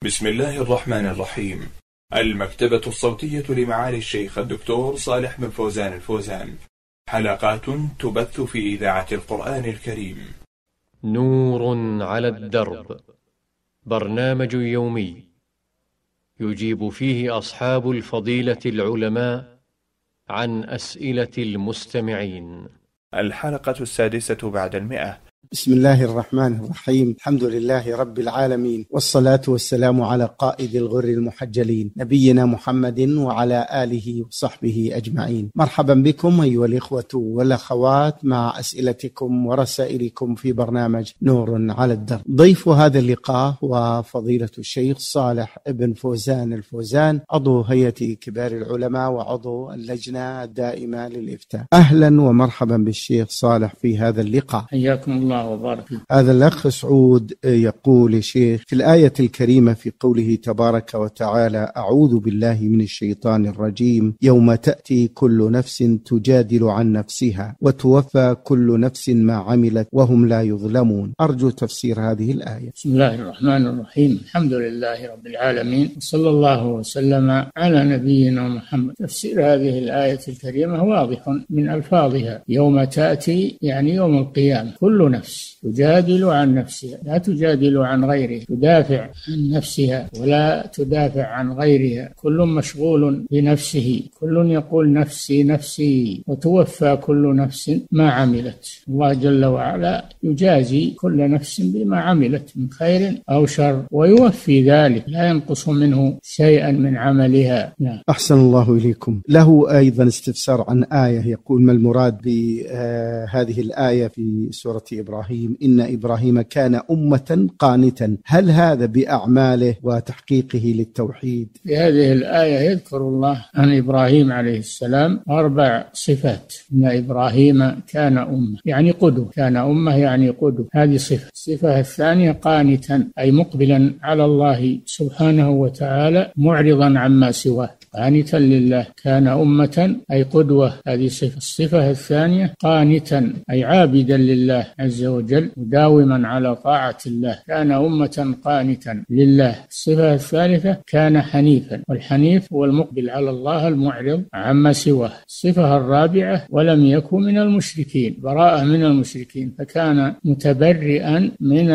بسم الله الرحمن الرحيم. المكتبة الصوتية لمعالي الشيخ الدكتور صالح بن فوزان الفوزان، حلقات تبث في إذاعة القرآن الكريم. نور على الدرب، برنامج يومي يجيب فيه أصحاب الفضيلة العلماء عن أسئلة المستمعين. الحلقة 6 بعد 100. بسم الله الرحمن الرحيم. الحمد لله رب العالمين، والصلاة والسلام على قائد الغر المحجلين نبينا محمد وعلى آله وصحبه أجمعين. مرحبا بكم أيها الإخوة والأخوات مع أسئلتكم ورسائلكم في برنامج نور على الدرب. ضيف هذا اللقاء وفضيلة الشيخ صالح بن فوزان الفوزان، عضو هيئة كبار العلماء وعضو اللجنة الدائمة للإفتاء. أهلا ومرحبا بالشيخ صالح في هذا اللقاء. حياكم الله وبارك. هذا الأخ سعود يقول: يا شيخ، في الآية الكريمة في قوله تبارك وتعالى: أعوذ بالله من الشيطان الرجيم، يوم تأتي كل نفس تجادل عن نفسها وتوفى كل نفس ما عملت وهم لا يظلمون. أرجو تفسير هذه الآية. بسم الله الرحمن الرحيم. الحمد لله رب العالمين، وصلى الله وسلم على نبينا محمد. تفسير هذه الآية الكريمة واضح من ألفاظها. يوم تأتي يعني يوم القيامة، كل نفس تجادل عن نفسها، لا تجادل عن غيرها، تدافع عن نفسها ولا تدافع عن غيرها، كل مشغول بنفسه، كل يقول نفسي نفسي، وتوفى كل نفس ما عملت. الله جل وعلا يجازي كل نفس بما عملت من خير أو شر، ويوفي ذلك، لا ينقص منه شيئا من عملها. نعم. أحسن الله إليكم. له أيضا استفسار عن آية، يقول: ما المراد بهذه الآية في سورة إبراهيم: إن إبراهيم كان أمة قانتا؟ هل هذا بأعماله وتحقيقه للتوحيد؟ في هذه الآية يذكر الله عن إبراهيم عليه السلام 4 صفات. إن إبراهيم كان أمة يعني قدوة، كان أمة يعني قدوة، هذه صفة. الصفة الثانية قانتا، أي مقبلا على الله سبحانه وتعالى معرضا عما سواه، قانتا لله. كان أمة أي قدوة، هذه صفة. الصفة الثانية قانتا أي عابدا لله عز وجل، مداوما على طاعة الله، كان أمة قانتا لله. الصفة الثالثة كان حنيفا، والحنيف هو المقبل على الله المعرض عما سواه. الصفة الرابعة ولم يكن من المشركين، براءة من المشركين، فكان متبرئا من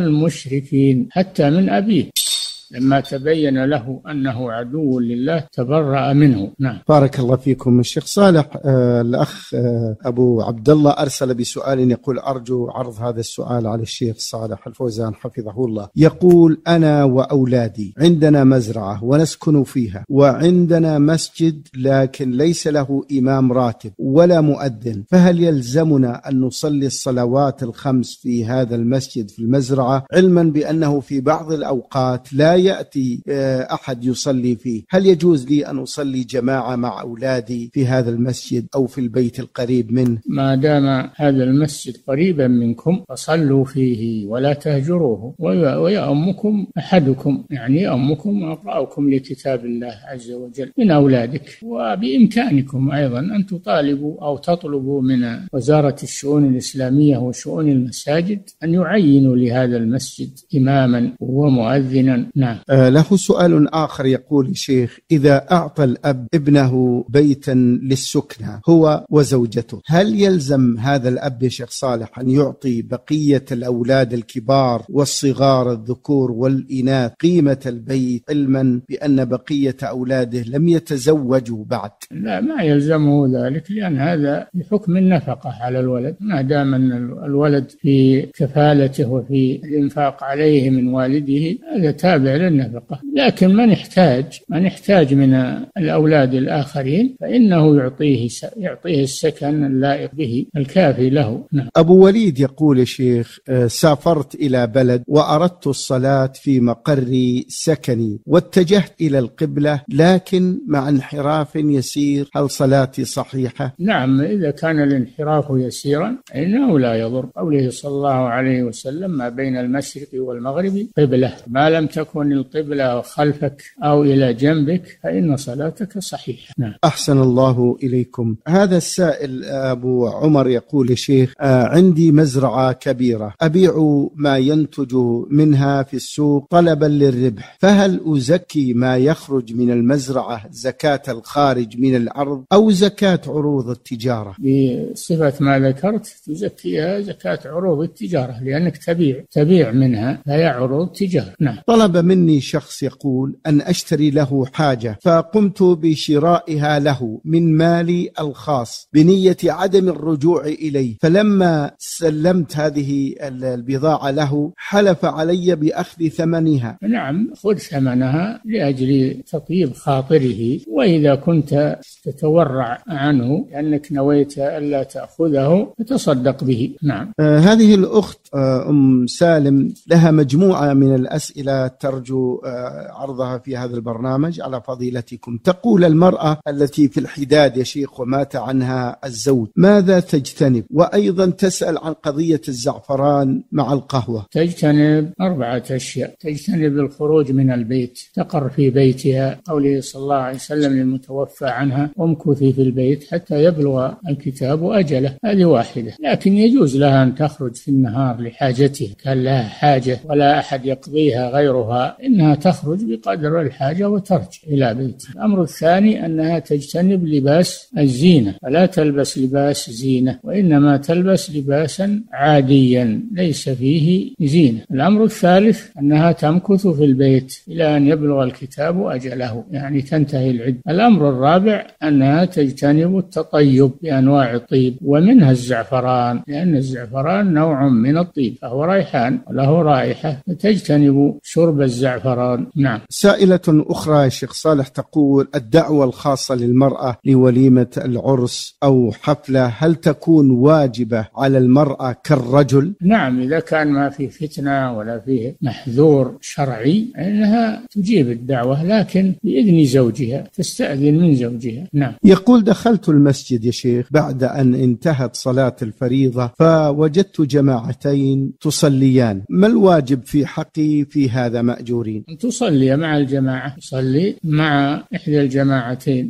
المشركين حتى من أبيه، لما تبين له أنه عدو لله تبرأ منه. نعم. بارك الله فيكم. الشيخ صالح، الأخ أبو عبد الله أرسل بسؤال يقول: أرجو عرض هذا السؤال على الشيخ صالح الفوزان حفظه الله. يقول: أنا وأولادي عندنا مزرعة ونسكن فيها، وعندنا مسجد لكن ليس له إمام راتب ولا مؤذن، فهل يلزمنا أن نصلي الصلوات الخمس في هذا المسجد في المزرعة، علما بأنه في بعض الأوقات لا يأتي أحد يصلي فيه؟ هل يجوز لي أن أصلي جماعة مع أولادي في هذا المسجد أو في البيت القريب منه؟ ما دام هذا المسجد قريبا منكم فصلوا فيه ولا تهجروه، ويأمكم أحدكم، يعني يأمكم أقرأكم لكتاب الله عز وجل من أولادك. وبإمكانكم أيضا أن تطالبوا أو تطلبوا من وزارة الشؤون الإسلامية وشؤون المساجد أن يعينوا لهذا المسجد إماما ومؤذنا. نعم. له سؤال آخر، يقول: شيخ، إذا أعطى الأب ابنه بيتا للسكنة هو وزوجته، هل يلزم هذا الأب يا شيخ صالح أن يعطي بقية الأولاد الكبار والصغار الذكور والإناث قيمة البيت، علما بأن بقية أولاده لم يتزوجوا بعد؟ لا، ما يلزمه ذلك، لأن هذا بحكم النفقة على الولد، ما دام أن الولد في كفالته وفي الإنفاق عليه من والده، هذا تابع للنفقة. لكن من يحتاج من الأولاد الآخرين فإنه يعطيه السكن اللائق به الكافي له. نعم. أبو وليد يقول: يا شيخ، سافرت إلى بلد وأردت الصلاة في مقر سكني واتجهت إلى القبلة، لكن مع انحراف يسير، هل صلاتي صحيحة؟ نعم، إذا كان الانحراف يسيرا إنه لا يضر. قوله صلى الله عليه وسلم: ما بين المشرق والمغرب قبلة، ما لم تكن تكون القبلة خلفك أو إلى جنبك فإن صلاتك صحيحة. نعم. أحسن الله إليكم. هذا السائل أبو عمر يقول: يا شيخ، عندي مزرعة كبيرة أبيع ما ينتج منها في السوق طلبا للربح، فهل أزكي ما يخرج من المزرعة زكاة الخارج من الأرض أو زكاة عروض التجارة؟ بصفة ما ذكرت تزكيها زكاة عروض التجارة، لأنك تبيع منها، فهي عروض تجارة. نعم. طلب مني شخص يقول أن أشتري له حاجة، فقمت بشرائها له من مالي الخاص بنية عدم الرجوع إليه، فلما سلمت هذه البضاعة له حلف علي بأخذ ثمنها. نعم، خذ ثمنها لأجل تطيب خاطره، وإذا كنت تتورع عنه لأنك نويت ألا تأخذه فتصدق به. نعم. هذه الأخت أم سالم لها مجموعة من الأسئلة ترجو عرضها في هذا البرنامج على فضيلتكم. تقول: المرأة التي في الحداد يا شيخ ومات عنها الزوج ماذا تجتنب؟ وأيضا تسأل عن قضية الزعفران مع القهوة. تجتنب 4 أشياء: تجتنب الخروج من البيت، تقر في بيتها، قوله صلى الله عليه وسلم للمتوفى عنها: امكثي في البيت حتى يبلغ الكتاب أجله. هذه واحدة. لكن يجوز لها أن تخرج في النهار لحاجتها، كان لها حاجة ولا أحد يقضيها غيرها، إنها تخرج بقدر الحاجة وترجع إلى بيتها. الأمر الثاني أنها تجتنب لباس الزينة، فلا تلبس لباس زينة، وإنما تلبس لباسا عاديا ليس فيه زينة. الأمر الثالث أنها تمكث في البيت إلى أن يبلغ الكتاب أجله، يعني تنتهي العدة. الأمر الرابع أنها تجتنب التطيب بأنواع الطيب، ومنها الزعفران، لأن الزعفران نوع من الطيب فهو ريحان وله رائحة، فتجتنب شرب الزعفران. نعم. سائلة أخرى يا شيخ صالح تقول: الدعوة الخاصة للمرأة لوليمة العرس أو حفلة هل تكون واجبة على المرأة كالرجل؟ نعم، إذا كان ما في فتنة ولا فيه محذور شرعي أنها تجيب الدعوة، لكن بإذن زوجها، تستأذن من زوجها. نعم. يقول: دخلت المسجد يا شيخ بعد أن انتهت صلاة الفريضة فوجدت جماعتين تصليان، ما الواجب في حقي في هذا مأجورين؟ تصلي مع الجماعة، تصلي مع إحدى الجماعتين،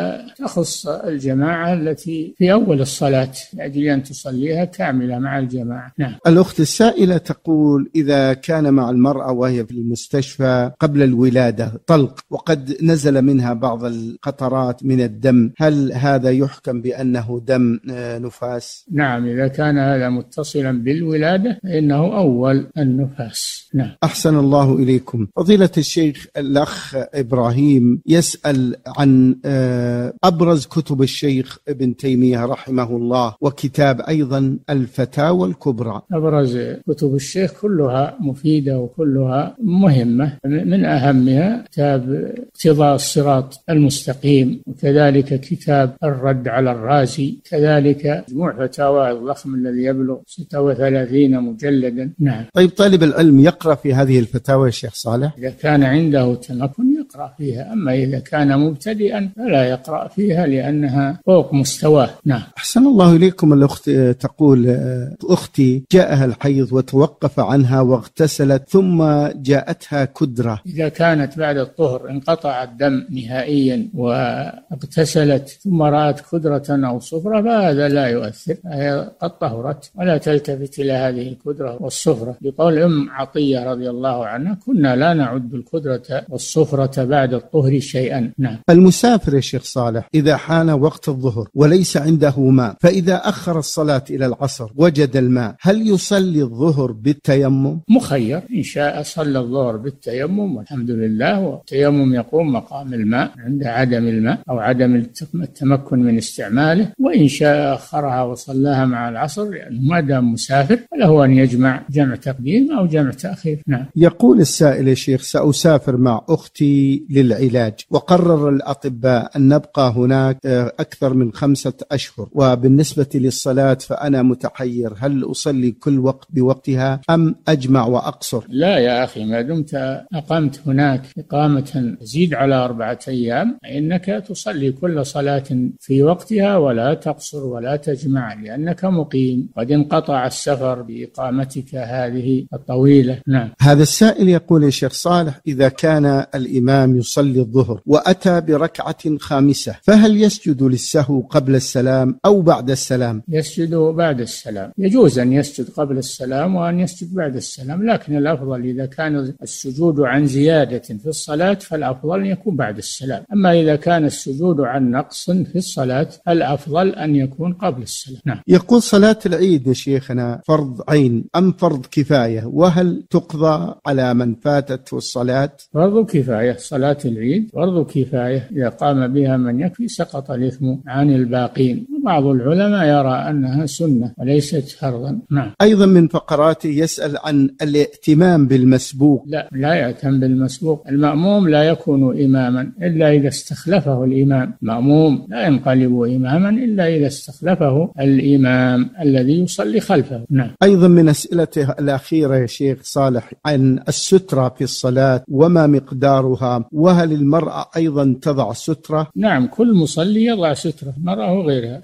وتخص الجماعة التي في أول الصلاة لأجل أن تصليها كاملة مع الجماعة. نعم. الأخت السائلة تقول: إذا كان مع المرأة وهي في المستشفى قبل الولادة طلق وقد نزل منها بعض القطرات من الدم، هل هذا يحكم بأنه دم نفاس؟ نعم، إذا كان هذا متصلا بالولادة فإنه أول النفاس. نعم. أحسن الله إليكم. فضيلة الشيخ الأخ إبراهيم يسأل عن أبرز كتب الشيخ ابن تيمية رحمه الله، وكتاب أيضا الفتاوى الكبرى. أبرز كتب الشيخ كلها مفيدة وكلها مهمة، من أهمها كتاب اقتضاء الصراط المستقيم، وكذلك كتاب الرد على الرازي، كذلك مجموع فتاوى الضخم الذي يبلغ 36 مجلدا. نعم. طيب، طالب العلم يقرأ في هذه الفتاوى يا شيخ صالح؟ إذا كان عنده تمكن يقرأ فيها، أما إذا كان مبتدئا فلا يقرأ فيها لأنها فوق مستواه. نعم. أحسن الله إليكم. الأخت تقول: أختي جاءها الحيض وتوقف عنها واغتسلت ثم جاءتها كدرة. إذا كانت بعد الطهر انقطع الدم نهائيا واغتسلت ثم رأت كدرة أو صفرة فهذا لا يؤثر، هي قد طهرت ولا تلتفت إلى هذه الكدرة والصفرة، بقول أم عطية رضي الله عنها: كنا لا نعد الكدرة والصفرة بعد الطهر شيئا. نعم. المسافر يا شيخ صالح إذا حان وقت الظهر وليس عنده ماء، فإذا أخر الصلاة إلى العصر وجد الماء، هل يصلي الظهر بالتيمم؟ مخير، إن شاء صلى الظهر بالتيمم والحمد لله، والتيمم يقوم مقام الماء عند عدم الماء أو عدم التمكن من استعماله، وإن شاء أخرها وصلاها مع العصر، لأنه ما دام مسافر فله أن يجمع جمع تقديم أو جمع تأخير. نعم. يقول السائل: يا شيخ سأسافر مع أختي للعلاج، وقرر الأطباء أن نبقى هناك أكثر من 5 أشهر، وبالنسبة للصلاة فأنا متحير، هل أصلي كل وقت بوقتها أم أجمع وأقصر؟ لا يا أخي، ما دمت أقمت هناك إقامة تزيد على 4 أيام فإنك تصلي كل صلاة في وقتها ولا تقصر ولا تجمع لأنك مقيم قد انقطع السفر بإقامتك هذه الطويلة. نعم. هذا السائل يقول يا شيخ صالح: إذا كان الإمام يصلي الظهر وأتى بركعة خامسة فهل يسجد للسهو قبل السلام أو بعد السلام؟ يسجد بعد السلام. يجوز أن يسجد قبل السلام وأن يسجد بعد السلام، لكن الأفضل إذا كان السجود عن زيادة في الصلاة فالأفضل أن يكون بعد السلام. أما إذا كان السجود عن نقص في الصلاة الأفضل أن يكون قبل السلام. نعم. يقول: صلاة العيد يا شيخنا فرض عين أم فرض كفاية؟ وهل تقضى على من فاتته الصلاة؟ فرض كفاية. صلاة العيد فرض كفاية، إذا قام بها من يكفي سقط الإثم عن الباقين. بعض العلماء يرى أنها سنة وليست فرضا. نعم. أيضا من فقراته يسأل عن الائتمام بالمسبوق. لا يأتم بالمسبوق. المأموم لا يكون إماما إلا إذا استخلفه الإمام. مأموم لا ينقلب إماما إلا إذا استخلفه الإمام الذي يصلي خلفه. نعم. أيضا من أسئلته الأخيرة يا شيخ صالح عن السترة في الصلاة وما مقدارها، وهل المرأة أيضا تضع سترة؟ نعم، كل مصلي يضع سترة، المرأة وغيرها،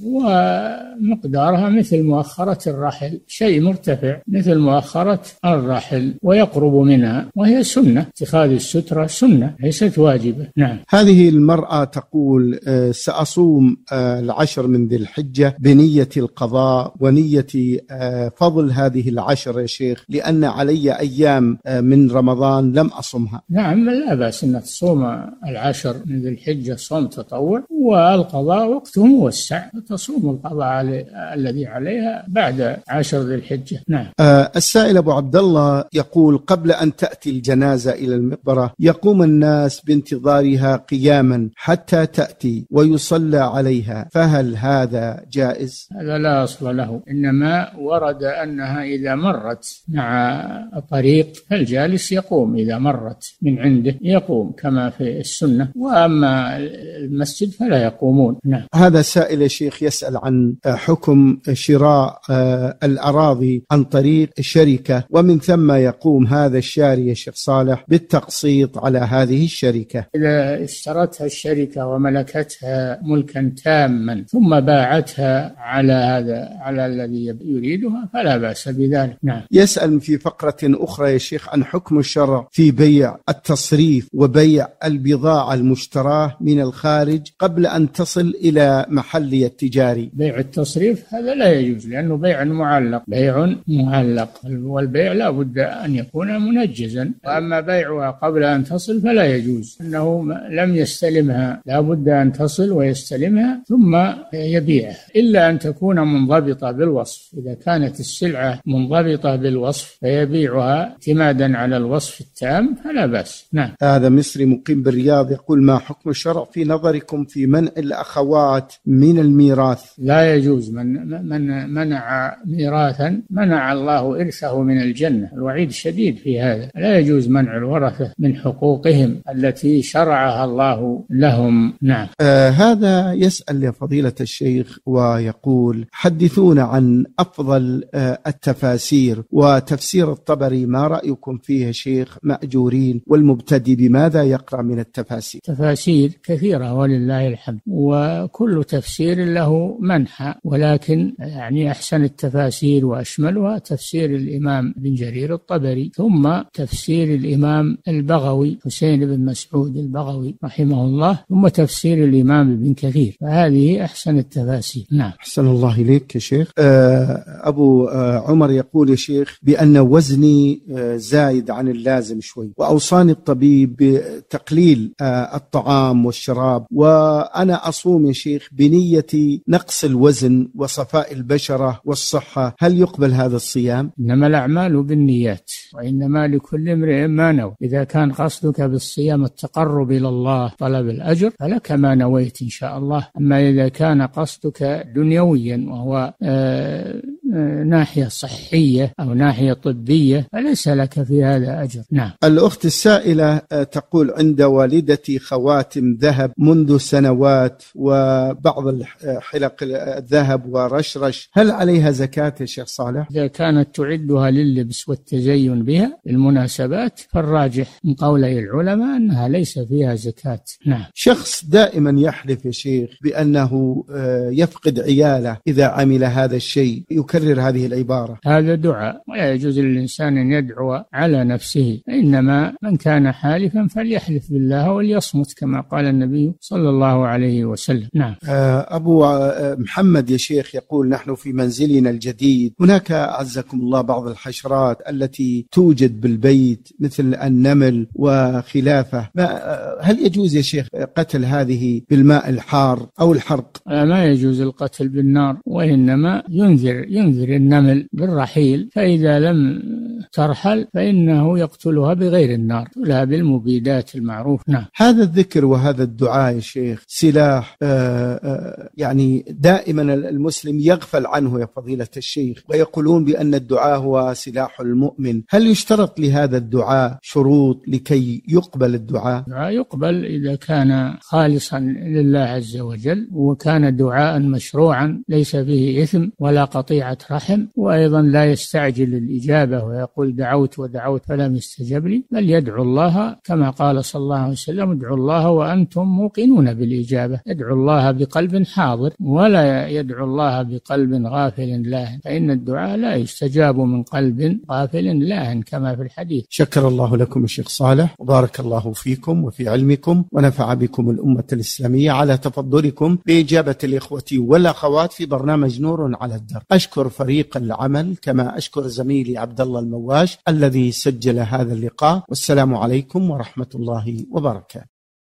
ومقدارها مثل مؤخرة الرحل، شيء مرتفع مثل مؤخرة الرحل ويقرب منها، وهي سنة. اتخاذ السترة سنة ليست واجبة. نعم. هذه المرأة تقول: سأصوم 10 من ذي الحجة بنية القضاء ونية فضل هذه 10 يا شيخ، لأن علي أيام من رمضان لم أصمها. نعم، لا بأس أن تصوم 10 من ذي الحجة صوم تطوع، والقضاء وقته موسع، تصوم القضاء الذي عليها بعد 10 ذي الحجة. نعم. السائل أبو عبد الله يقول: قبل أن تأتي الجنازة إلى المقبرة يقوم الناس بانتظارها قياما حتى تأتي ويصلى عليها، فهل هذا جائز؟ هذا لا أصل له، إنما ورد أنها إذا مرت مع الطريق فالجالس يقوم، إذا مرت من عنده يقوم كما في السنة، وأما المسجد فلا يقومون. نعم. هذا سائل يا شيخ يسأل عن حكم شراء الأراضي عن طريق شركة، ومن ثم يقوم هذا الشاري يا شيخ صالح بالتقسيط على هذه الشركة. إذا اشترتها الشركة وملكتها ملكا تاما ثم باعتها على الذي يريدها فلا بأس بذلك. نعم. يسأل في فقرة أخرى يا شيخ عن حكم الشرع في بيع التصريف وبيع البضاعة المشتراة من الخارج قبل أن تصل إلى محلي التجاري. بيع التصريف هذا لا يجوز، لأنه بيع معلق، والبيع لا بد أن يكون منجزا، وأما بيعها قبل أن تصل فلا يجوز، أنه لم يستلمها، لا بد أن تصل ويستلمها ثم يبيعها، إلا أن تكون منضبطة بالوصف. إذا كانت السلعة منضبطة بالوصف فيبيعها اعتمادا على الوصف التام فلا بأس. نعم. هذا مصري مقيم بالرياض يقول: ما حكم الشرع في نظركم في منع الأخوات من الميراث؟ لا يجوز. من منع ميراثا منع الله إرثه من الجنة، الوعيد شديد في هذا. لا يجوز منع الورثة من حقوقهم التي شرعها الله لهم. نعم. هذا يسأل يا فضيلة الشيخ ويقول: حدثونا عن أفضل التفاسير وتفسير الطبري، ما رأيكم فيه شيخ مأجورين، والمبتدئ بماذا يقرأ من التفاسير؟ تفاسير كثيرة ولله الحمد، وكل تفسير له منحى، ولكن يعني أحسن التفاسير وأشملها تفسير الإمام بن جرير الطبري، ثم تفسير الإمام البغوي حسين بن مسعود البغوي رحمه الله، ثم تفسير الإمام ابن كثير، فهذه أحسن التفاسير. نعم. أحسن الله إليك يا شيخ. أبو عمر يقول يا شيخ بأن وزني زايد عن اللازم شوي، وأوصاني الطبيب بتقليل الطعام والشراب، وأنا أصوم يا شيخ بنية نقص الوزن وصفاء البشرة والصحة، هل يقبل هذا الصيام؟ إنما الأعمال بالنيات وإنما لكل امرئ ما نوى. إذا كان قصدك بالصيام التقرب إلى الله طلب الأجر فلك ما نويت إن شاء الله. أما إذا كان قصدك دنيويا وهو ناحية صحية أو ناحية طبية فليس لك في هذا أجر. نعم. الأخت السائلة تقول: عند والدتي خواتم ذهب منذ سنوات وبعض حلق الذهب ورشرش، هل عليها زكاة يا شيخ صالح؟ إذا كانت تعدها لللبس والتزين بها المناسبات فالراجح من قولي العلماء أنها ليس فيها زكاة. نعم. شخص دائما يحلف يا شيخ بأنه يفقد عياله إذا عمل هذا الشيء، يكرر هذه العبارة. هذا دعاء، ولا يجوز للإنسان أن يدعو على نفسه، إنما من كان حالفا فليحلف بالله وليصمت كما قال النبي صلى الله عليه وسلم. نعم. أبو محمد يا شيخ يقول: نحن في منزلنا الجديد هناك أعزكم الله بعض الحشرات التي توجد بالبيت مثل النمل وخلافه، هل يجوز يا شيخ قتل هذه بالماء الحار أو الحرق؟ ما يجوز القتل بالنار، وإنما ينذر النمل بالرحيل، فإذا لم ترحل فإنه يقتلها بغير النار، يقتلها بالمبيدات المعروف. نعم. هذا الذكر وهذا الدعاء يا شيخ سلاح يعني دائما المسلم يغفل عنه يا فضيلة الشيخ، ويقولون بأن الدعاء هو سلاح المؤمن. هل يشترط لهذا الدعاء شروط لكي يقبل الدعاء؟ الدعاء يقبل إذا كان خالصا لله عز وجل، وكان دعاء مشروعا ليس فيه إثم ولا قطيعة رحم، وأيضا لا يستعجل الإجابة ويقول دعوت ودعوت فلم يستجب لي، بل يدعو الله كما قال صلى الله عليه وسلم: ادعوا الله وأنتم موقنون بالإجابة. يدعو الله بقلب حاضر ولا يدعو الله بقلب غافل لاهن، فإن الدعاء لا يستجاب من قلب غافل لاهن كما في الحديث. شكر الله لكم يا شيخ صالح، وبارك الله فيكم وفي علمكم، ونفع بكم الأمة الإسلامية على تفضلكم بإجابة الإخوة والأخوات في برنامج نور على الدرب. أشكر فريق العمل كما أشكر زميلي عبد الله المواش الذي سجل هذا اللقاء، والسلام عليكم ورحمة الله وبركاته.